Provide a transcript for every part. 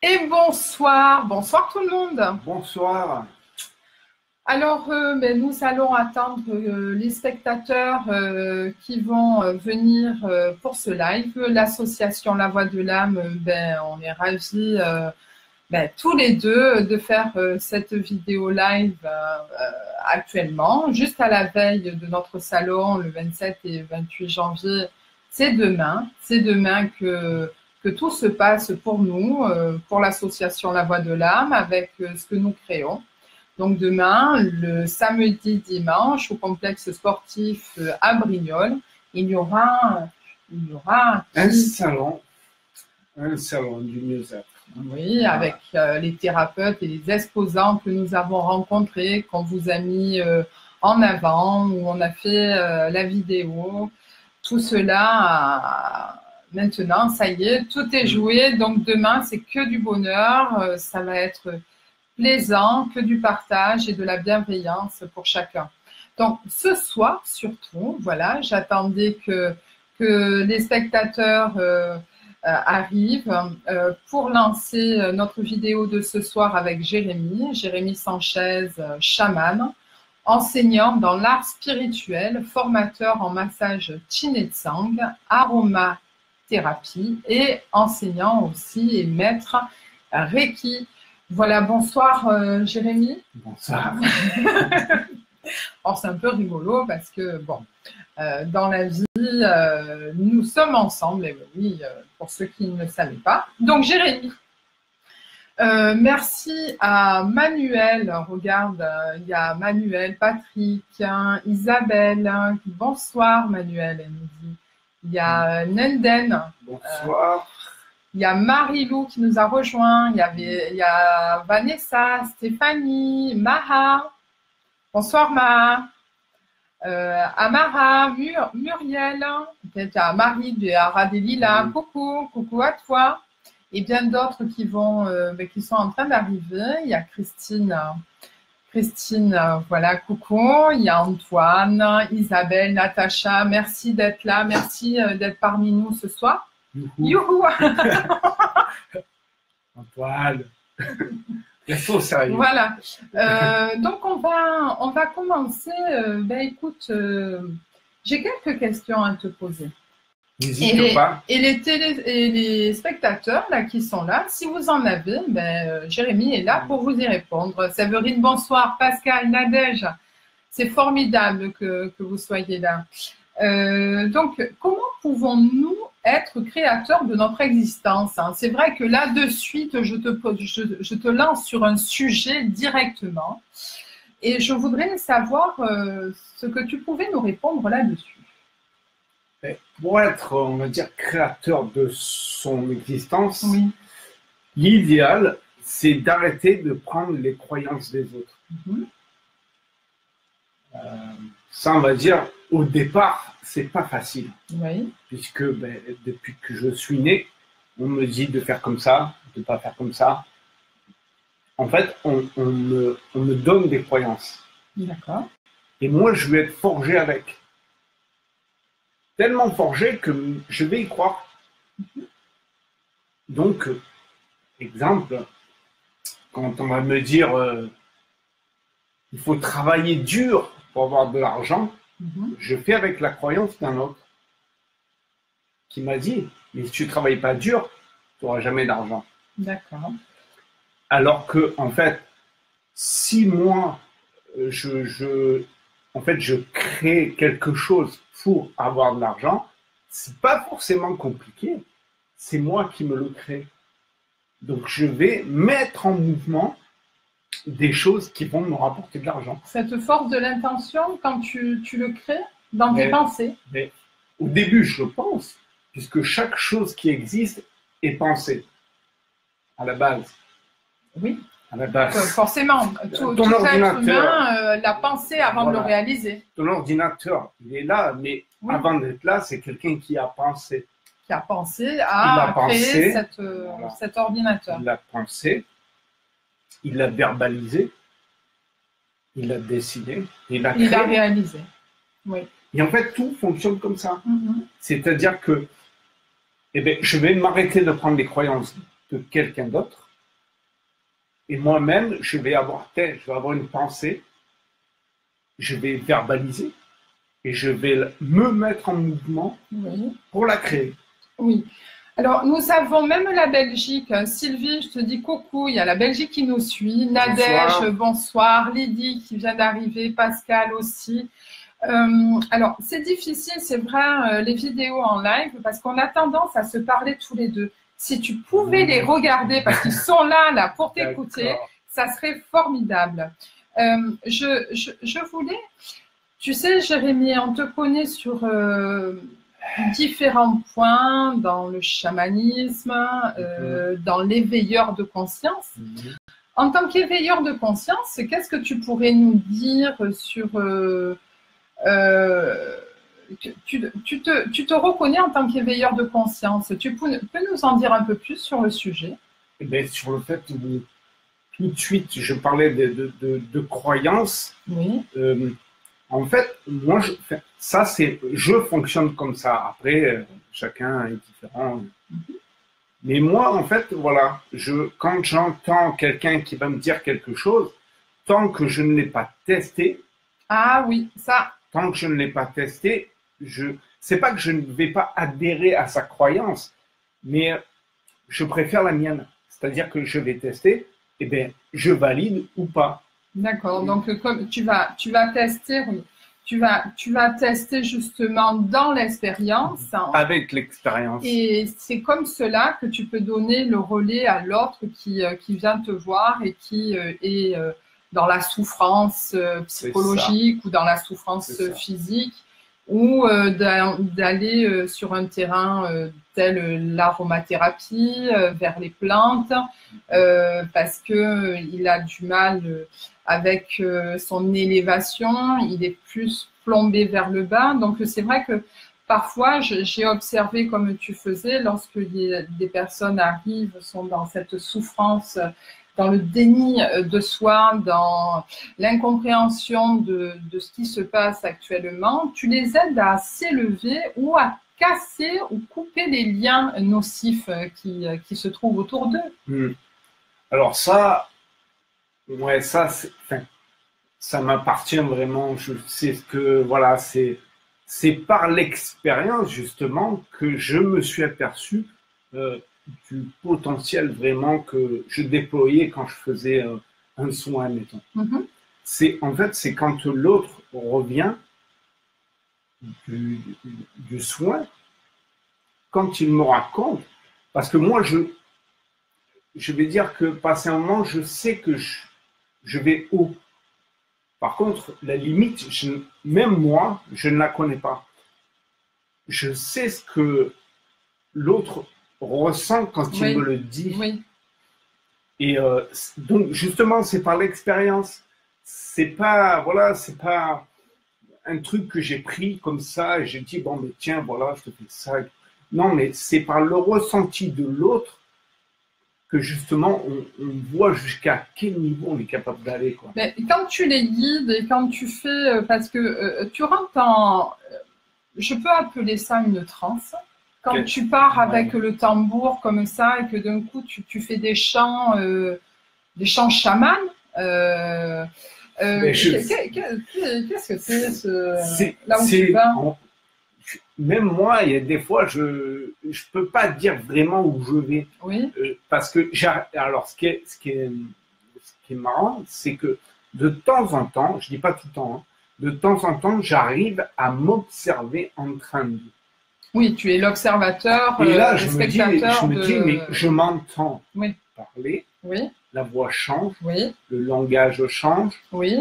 Et bonsoir, bonsoir tout le monde. Bonsoir. Alors, nous allons attendre les spectateurs qui vont venir pour ce live. L'association La Voix de l'Âme, on est ravis tous les deux de faire cette vidéo live actuellement, juste à la veille de notre salon, le 27 et 28 janvier. C'est demain que tout se passe pour nous, pour l'association La Voix de l'Âme, avec ce que nous créons. Donc demain, le samedi, dimanche, au complexe sportif à Brignoles, il y aura un salon du mieux-être. Oui, avec les thérapeutes et les exposants que nous avons rencontrés, qu'on vous a mis en avant, où on a fait la vidéo. Tout cela, maintenant, ça y est, tout est joué. Donc demain, c'est que du bonheur. Ça va être plaisant, que du partage et de la bienveillance pour chacun. Donc ce soir, surtout, voilà, j'attendais que les spectateurs arrivent pour lancer notre vidéo de ce soir avec Jérémy Sanchez, chaman, enseignant dans l'art spirituel, formateur en massage Chinetsang, aromathérapie et enseignant aussi et maître Reiki. Voilà, bonsoir Jérémy. Bonsoir. Alors c'est un peu rigolo parce que dans la vie, nous sommes ensemble, et oui, pour ceux qui ne le savaient pas. Donc Jérémy, merci à Manuel, regarde, il y a Manuel, Patrick, Isabelle, bonsoir Manuel, elle nous dit. Il y a Nenden. Bonsoir. Il y a Marie-Lou qui nous a rejoint, il y a Vanessa, Stéphanie, Maha. Bonsoir Maha. Amara, Muriel, il y a Marie de Aradelila, coucou à toi. Et bien d'autres qui sont en train d'arriver. Il y a Christine, voilà, coucou. Il y a Antoine, Isabelle, Natacha, merci d'être là, merci d'être parmi nous ce soir. Youhou. Antoine. Bientôt, sérieux. Voilà. Donc on va commencer. Écoute, j'ai quelques questions à te poser. N'hésite pas. Et les spectateurs là qui sont là, si vous en avez, Jérémy est là pour vous y répondre. Séverine, bonsoir. Pascal, Nadège, c'est formidable que vous soyez là. Donc, comment pouvons-nous être créateurs de notre existence, hein? C'est vrai que là, de suite, je te lance sur un sujet directement et je voudrais savoir ce que tu pouvais nous répondre là-dessus. Pour être, on va dire, créateur de son existence, oui. L'idéal, c'est d'arrêter de prendre les croyances des autres. Ça, on va dire, au départ, c'est pas facile. Oui. Puisque depuis que je suis né, on me dit de faire comme ça, de ne pas faire comme ça. En fait, on me donne des croyances. D'accord. Et moi, je vais être forgé avec. Tellement forgé que je vais y croire. Donc, exemple, quand on va me dire il faut travailler dur pour avoir de l'argent, je fais avec la croyance d'un autre qui m'a dit mais si tu ne travailles pas dur, tu n'auras jamais d'argent. D'accord. Alors que, en fait, si moi, je crée quelque chose pour avoir de l'argent, c'est pas forcément compliqué. C'est moi qui me le crée. Donc, je vais mettre en mouvement des choses qui vont me rapporter de l'argent. Cette force de l'intention, quand tu le crées dans tes pensées. Mais au début, je le pense, puisque chaque chose qui existe est pensée, à la base. Oui. À la base. Forcément, tout être humain l'a pensé avant de le réaliser. Ton ordinateur, il est là, mais avant d'être là, c'est quelqu'un qui a pensé. Qui a pensé à créer cet ordinateur. Il l'a pensé, il l'a verbalisé, il l'a dessiné, il l'a créé. Il l'a réalisé. Oui. Et en fait, tout fonctionne comme ça. C'est-à-dire que je vais m'arrêter de prendre les croyances de quelqu'un d'autre Et moi-même, je vais avoir une pensée, je vais verbaliser et je vais me mettre en mouvement pour la créer. Oui. Alors, nous avons même la Belgique. Sylvie, je te dis coucou. Il y a la Belgique qui nous suit. Nadège, bonsoir. Lydie qui vient d'arriver. Pascal aussi. Alors, c'est difficile, c'est vrai, les vidéos en live, parce qu'on a tendance à se parler tous les deux. Si tu pouvais les regarder, parce qu'ils sont là pour t'écouter, ça serait formidable. Je voulais, tu sais, Jérémy, on te connaît sur différents points dans le chamanisme, dans l'éveilleur de conscience. En tant qu'éveilleur de conscience, qu'est-ce que tu pourrais nous dire sur… tu te reconnais en tant qu'éveilleur de conscience. Tu peux nous en dire un peu plus sur le sujet? Eh bien, sur le fait où tout de suite je parlais de croyances. Oui. En fait, moi, je fonctionne comme ça. Après, chacun est différent. Mais moi, en fait, voilà, quand j'entends quelqu'un qui va me dire quelque chose, tant que je ne l'ai pas testé. Ah oui, ça. Tant que je ne l'ai pas testé, c'est pas que je ne vais pas adhérer à sa croyance, mais je préfère la mienne. C'est-à-dire que je vais tester, et bien, je valide ou pas. D'accord. Donc, comme tu vas tester, tu vas tester justement dans l'expérience. Avec l'expérience. Et c'est comme cela que tu peux donner le relais à l'autre qui vient te voir et qui est dans la souffrance psychologique ou dans la souffrance physique, ou d'aller sur un terrain tel l'aromathérapie, vers les plantes, parce qu'il a du mal avec son élévation, il est plus plombé vers le bas. Donc c'est vrai que parfois j'ai observé comme tu faisais, lorsque des personnes arrivent, sont dans cette souffrance, dans le déni de soi, dans l'incompréhension de ce qui se passe actuellement, tu les aides à s'élever ou à casser ou couper les liens nocifs qui se trouvent autour d'eux. Alors ça, ouais, ça m'appartient vraiment. Je sais que, voilà, c'est par l'expérience justement que je me suis aperçu du potentiel vraiment que je déployais quand je faisais un soin, mettons. En fait, c'est quand l'autre revient du soin, quand il me raconte, parce que moi, je vais dire que passé un moment, je sais que je vais haut. Par contre, la limite, même moi, je ne la connais pas. Je sais ce que l'autre ressent quand il me le dit. Oui. Et donc, justement, c'est par l'expérience. C'est pas un truc que j'ai pris comme ça et j'ai dit, bon, mais tiens, voilà, je te fais ça. Non, mais c'est par le ressenti de l'autre que justement, on voit jusqu'à quel niveau on est capable d'aller, quoi. Mais quand tu les guides et quand tu fais, parce que tu rentres je peux appeler ça une transe. Quand tu pars avec le tambour comme ça et que d'un coup tu fais des chants chamans, qu'est-ce que c'est là où tu vas? Même moi, il y a des fois, je peux pas dire vraiment où je vais. Oui. Parce que alors ce qui est marrant, c'est que de temps en temps, je dis pas tout le temps, hein, de temps en temps, j'arrive à m'observer en train de… Oui, tu es l'observateur, et là, le spectateur. Je me dis, mais je m'entends parler, oui. La voix change, oui. Le langage change. Oui.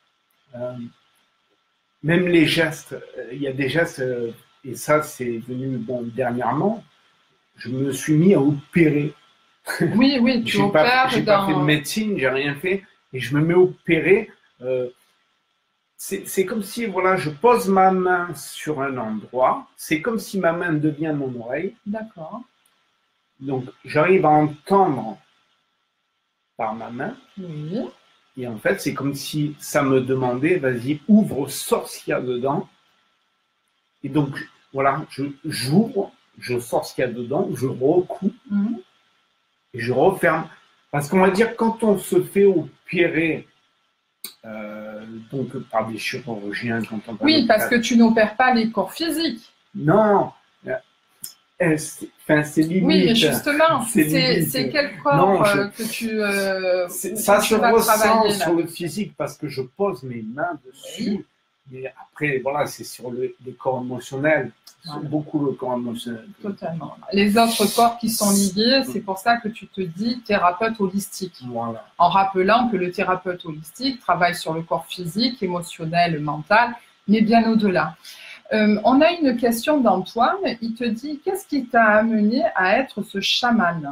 Même les gestes, il y a des gestes, et ça c'est venu dernièrement, je me suis mis à opérer. Oui, tu opères. J'ai pas fait de médecine, j'ai rien fait, et je me mets à opérer. C'est comme si, voilà, je pose ma main sur un endroit, c'est comme si ma main devient mon oreille. D'accord. Donc, j'arrive à entendre par ma main. Oui. Et en fait, c'est comme si ça me demandait, vas-y, ouvre, sors ce qu'il y a dedans. Et donc, voilà, j'ouvre, je sors ce qu'il y a dedans, je recoupe et je referme. Parce qu'on va dire, quand on se fait opérer, donc par des chirurgiens, quand on Oui, parce que tu n'opères pas les corps physiques. non, c'est limite. Oui, justement, c'est c'est quel corps non, que tu ça se ressent sur là. le physique parce que je pose mes mains dessus. Oui. Mais après, voilà, c'est sur les corps émotionnels. Voilà. Beaucoup le corps émotionnel. Totalement. Les autres corps qui sont liés, c'est pour ça que tu te dis thérapeute holistique. Voilà. En rappelant que le thérapeute holistique travaille sur le corps physique, émotionnel, mental, mais bien au-delà. On a une question d'Antoine. Il te dit, qu'est-ce qui t'a amené à être ce chaman?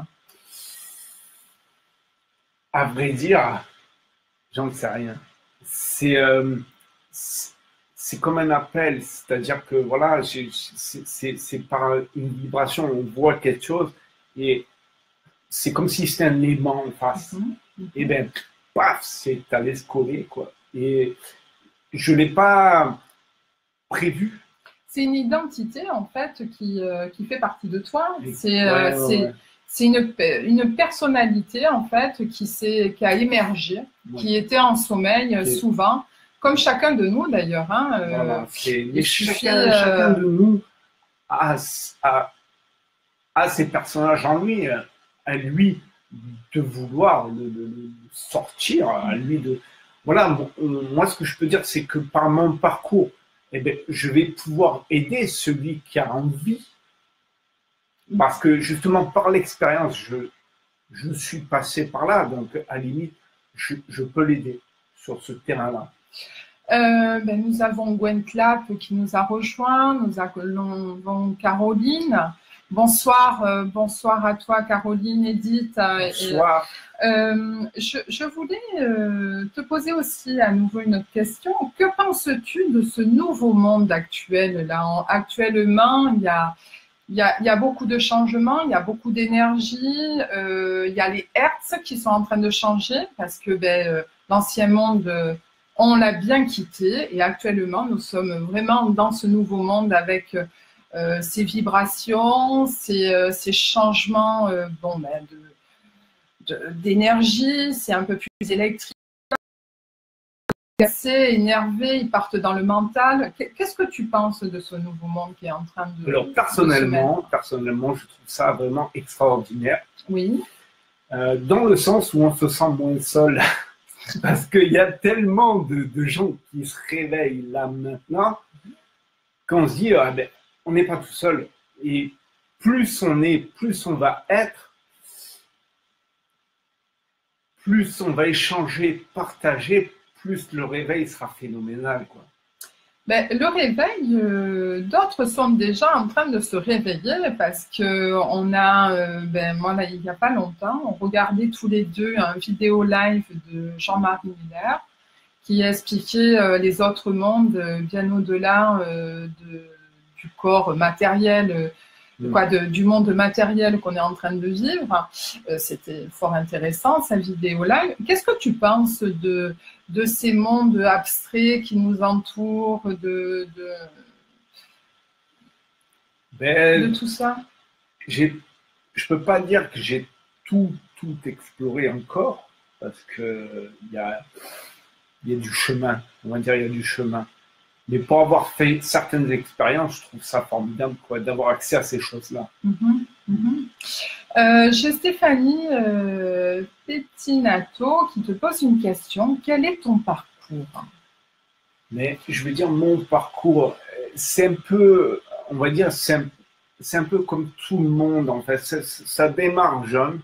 À vrai dire, j'en sais rien. C'est comme un appel, c'est-à-dire que voilà, c'est par une vibration, on voit quelque chose et c'est comme si c'était un aimant en face. Et bien, paf, c'est allé se coller, quoi. Et je ne l'ai pas prévu. C'est une identité, en fait, qui fait partie de toi. C'est une personnalité, en fait, qui a émergé, qui était en sommeil souvent. Comme chacun de nous, d'ailleurs. Hein, voilà, chacun de nous a ces personnages en lui, à lui de vouloir le sortir, à lui de... Voilà, moi, ce que je peux dire, c'est que par mon parcours, eh bien, je vais pouvoir aider celui qui a envie. Parce que, justement, par l'expérience, je suis passé par là. Donc, à la limite, je peux l'aider sur ce terrain-là. Nous avons Gwen Clap qui nous a rejoint, nous avons Caroline. Bonsoir, bonsoir à toi Caroline, Edith. Bonsoir. Je voulais te poser aussi à nouveau une autre question. Que penses-tu de ce nouveau monde actuel là? Actuellement, il y a beaucoup de changements, il y a beaucoup d'énergie, il y a les hertz qui sont en train de changer parce que l'ancien monde... on l'a bien quitté et actuellement, nous sommes vraiment dans ce nouveau monde avec ces vibrations, ces changements d'énergie, c'est un peu plus électrique, assez énervé, ils partent dans le mental. Qu'est-ce que tu penses de ce nouveau monde qui est en train de... Alors, personnellement, je trouve ça vraiment extraordinaire. Oui. Dans le sens où on se sent moins seul. Parce qu'il y a tellement de gens qui se réveillent là maintenant qu'on se dit, on n'est pas tout seul. Et plus on est, plus on va être, plus on va échanger, partager, plus le réveil sera phénoménal, quoi. Le réveil, d'autres sont déjà en train de se réveiller parce qu'on a, moi là, il n'y a pas longtemps, on regardait tous les deux un vidéo live de Jean-Marie Miller qui expliquait les autres mondes bien au-delà du corps matériel, du monde matériel qu'on est en train de vivre. C'était fort intéressant, cette vidéo live. Qu'est-ce que tu penses de ces mondes abstraits qui nous entourent, de tout ça? Je ne peux pas dire que j'ai tout exploré encore, parce qu'il y a du chemin, on va dire il y a du chemin. Mais pour avoir fait certaines expériences, je trouve ça formidable d'avoir accès à ces choses-là. J'ai Stéphanie Pettinato qui te pose une question. Quel est ton parcours? Mais je veux dire, mon parcours, c'est un peu, on va dire, c'est un peu comme tout le monde, en fait. Ça démarre jeune.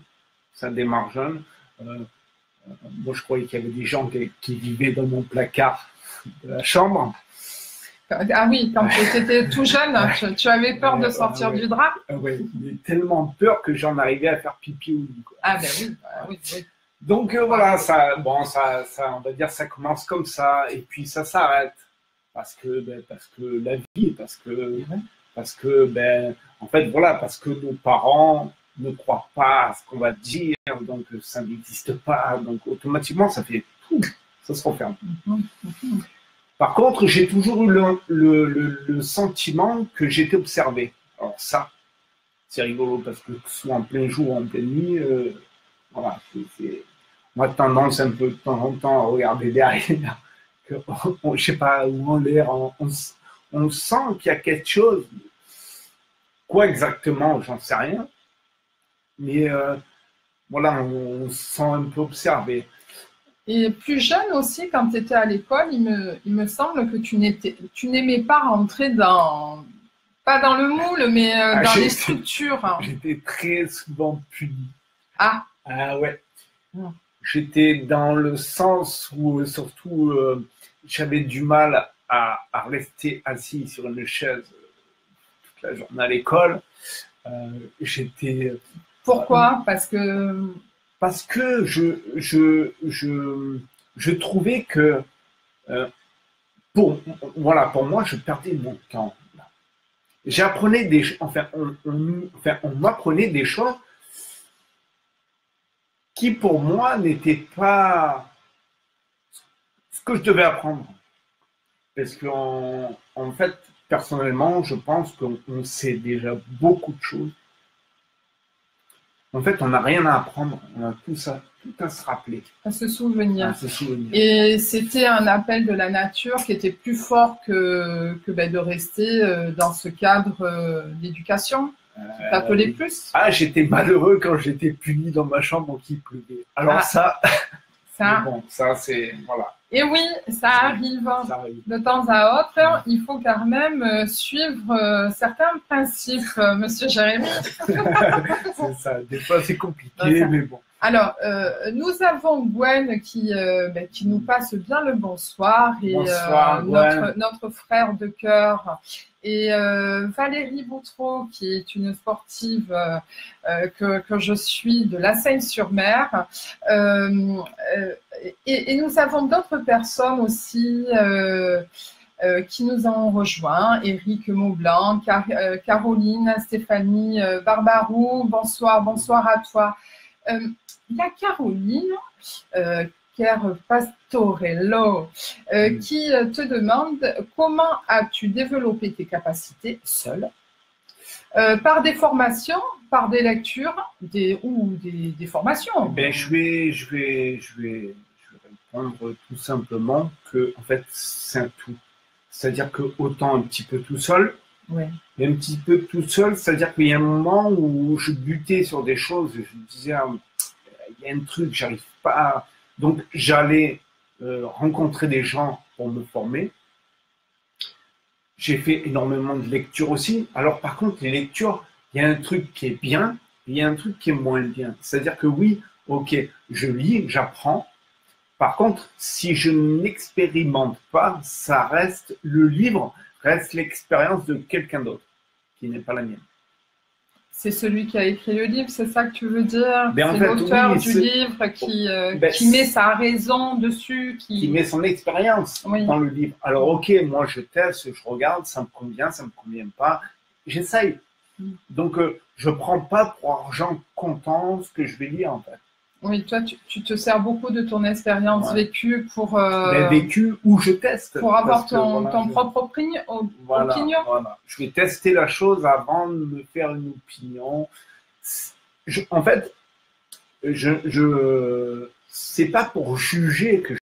Moi, je croyais qu'il y avait des gens qui vivaient dans mon placard de la chambre. Ah oui, quand tu étais tout jeune, tu avais peur de sortir du drap? Oui, j'ai tellement peur que j'en arrivais à faire pipi au lit. Ah oui. Donc voilà, ça, on va dire, ça commence comme ça, et puis ça s'arrête. Parce que la vie, parce que, en fait, voilà, parce que nos parents ne croient pas à ce qu'on va dire, donc ça n'existe pas, donc automatiquement, ça fait tout, ça se referme. Par contre, j'ai toujours eu le sentiment que j'étais observé. Alors ça, c'est rigolo parce que soit en plein jour ou en pleine nuit, voilà, moi, tendance un peu de temps en temps à regarder derrière, que je sais pas où on l'air, on sent qu'il y a quelque chose. Quoi exactement, j'en sais rien. Mais voilà, on se sent un peu observé. Et plus jeune aussi, quand tu étais à l'école, il me semble que tu n'aimais pas rentrer pas dans le moule, mais dans les structures. J'étais très souvent puni. Ah. Ah ouais. J'étais dans le sens où surtout j'avais du mal à rester assis sur une chaise toute la journée à l'école. J'étais. Pourquoi? Parce que je trouvais que pour moi, je perdais mon temps. J'apprenais on m'apprenait des choses qui pour moi n'étaient pas ce que je devais apprendre. Parce que en fait, personnellement, je pense qu'on sait déjà beaucoup de choses. En fait, on n'a rien à apprendre, on a tout à se rappeler. À se souvenir. À se souvenir. Et c'était un appel de la nature qui était plus fort que de rester dans ce cadre d'éducation. Tu t'appelais plus? Ah, j'étais malheureux quand j'étais puni dans ma chambre qu'il pleuvait. Alors ça bon, ça c'est... Voilà. Et oui, ça arrive de temps à autre. Il faut quand même suivre certains principes, Monsieur Jérémy. C'est ça. Des fois, c'est compliqué, mais bon. Alors, nous avons Gwen qui nous passe bien le bonsoir. Et bonsoir, notre frère de cœur. Et Valérie Boutreau, qui est une sportive que je suis de La Seyne-sur-Mer. Et nous avons d'autres personnes aussi qui nous ont rejoints. Éric Maublanc, Caroline, Stéphanie Barbarou. Bonsoir à toi. Il y a Caroline, Kerr Pastorello, qui te demande comment as-tu développé tes capacités seule, par des formations, par des lectures, ou des formations. Je vais répondre tout simplement que en fait c'est un tout. C'est-à-dire que autant un petit peu tout seul, ouais. Et un petit peu tout seul, c'est-à-dire qu'il y a un moment où je butais sur des choses, je me disais il y a un truc, j'arrive pas. Donc j'allais rencontrer des gens pour me former. J'ai fait énormément de lectures aussi. Alors par contre, les lectures, il y a un truc qui est bien, et il y a un truc qui est moins bien. C'est-à-dire que oui, ok, je lis, j'apprends. Par contre, si je n'expérimente pas, le livre reste l'expérience de quelqu'un d'autre, qui n'est pas la mienne. C'est celui qui a écrit le livre, c'est ça que tu veux dire? C'est l'auteur du livre qui met sa raison dessus. Qui met son expérience dans le livre. Alors ok, moi je teste, je regarde, ça me convient pas, j'essaye. Donc je ne prends pas pour argent comptant ce que je vais lire en fait. Oui, toi, tu te sers beaucoup de ton expérience vécue pour… vécue ou je teste. Pour avoir ton propre opinion. Voilà. Je vais tester la chose avant de me faire une opinion. En fait, c'est pas pour juger que